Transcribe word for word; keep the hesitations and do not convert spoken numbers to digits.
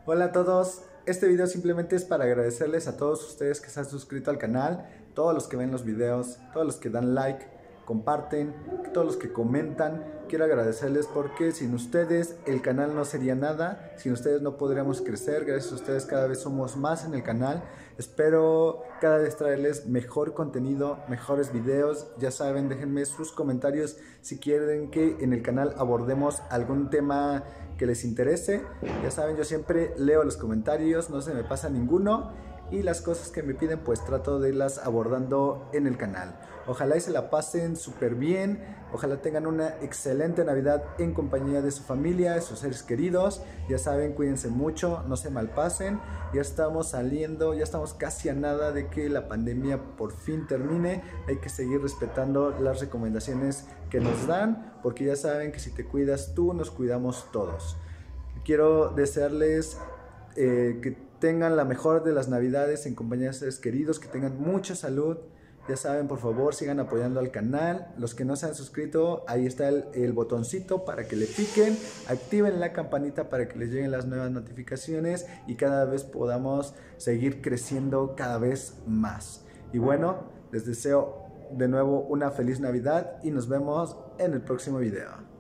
Hola a todos, este video simplemente es para agradecerles a todos ustedes que se han suscrito al canal, todos los que ven los videos, todos los que dan like, comparten, todos los que comentan. Quiero agradecerles porque sin ustedes el canal no sería nada, sin ustedes no podríamos crecer, gracias a ustedes cada vez somos más en el canal. Espero cada vez traerles mejor contenido, mejores videos. Ya saben, déjenme sus comentarios si quieren que en el canal abordemos algún tema que les interese. Ya saben, yo siempre leo los comentarios, no se me pasa ninguno, y las cosas que me piden pues trato de las abordando en el canal. Ojalá y se la pasen súper bien, ojalá tengan una excelente Navidad en compañía de su familia, de sus seres queridos. Ya saben, cuídense mucho, no se malpasen. Ya estamos saliendo, ya estamos casi a nada de que la pandemia por fin termine. Hay que seguir respetando las recomendaciones que nos dan, porque ya saben que si te cuidas tú, nos cuidamos todos. Quiero desearles eh, que tengan la mejor de las Navidades en compañía de seres queridos, que tengan mucha salud. Ya saben, por favor, sigan apoyando al canal. Los que no se han suscrito, ahí está el, el botoncito para que le piquen, activen la campanita para que les lleguen las nuevas notificaciones y cada vez podamos seguir creciendo cada vez más. Y bueno, les deseo de nuevo una feliz Navidad y nos vemos en el próximo video.